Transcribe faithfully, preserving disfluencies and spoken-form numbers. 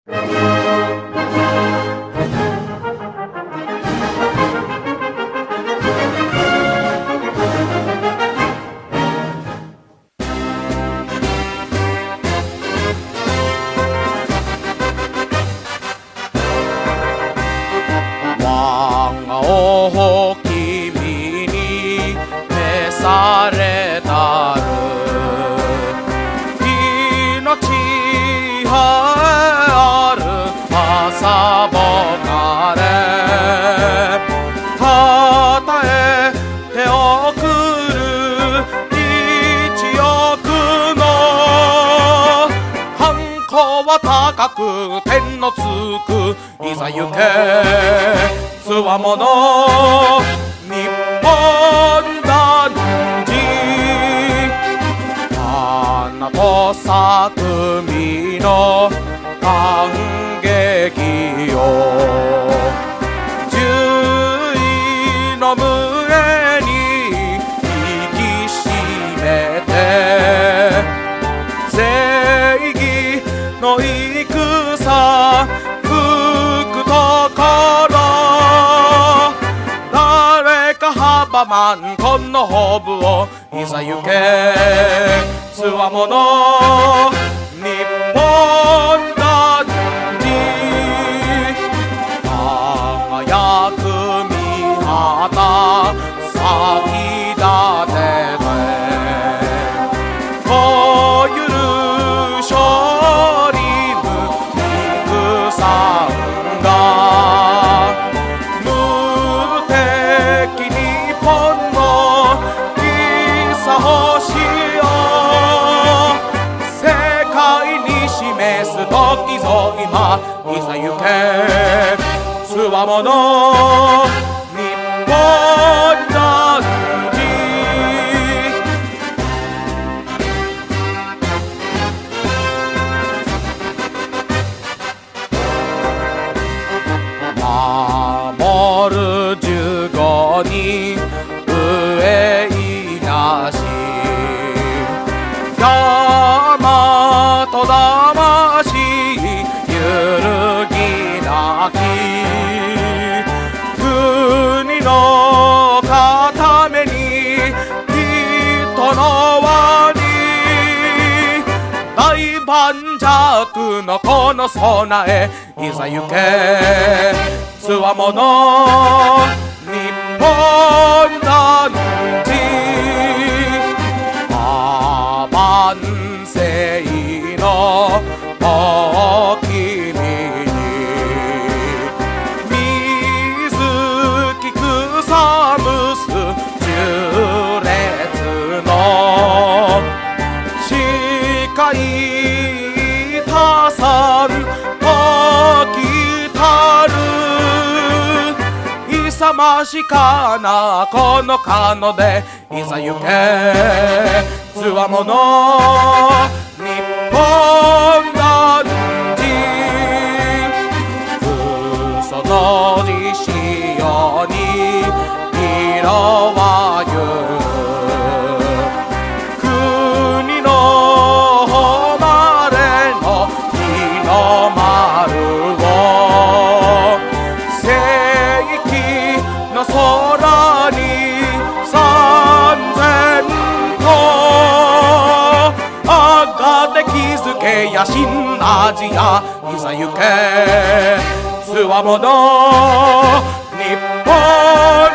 我が王君に召されたる命ある朝ぼかれたたえておくる一億の藩校は高く天のつくいざ行けつわもの日本男児花と咲く実の感激よ獣医の胸に引き締めて正義の戦吹くところ誰か阻まんこのホブをいざ行けつわもの日本男児輝く御旗咲き立ててこゆる勝利無肉さんが無敵日本のいさ星を世界に示す時ぞ今いざ行けつわもの日本男児守る十五人上いなし大和魂揺るぎなき国の固めに人の輪に大盤石のこの備えいざ行けつわもの日本男児万世のお君に水木草むす縦列の誓いたさん時たる勇ましかなこのかのでいざ行けつわもの日本男児嘘のじしように色はゆ国の誉れの日の丸を正義の空に三千個あがて築けや新アジアいざ行けつわもの日本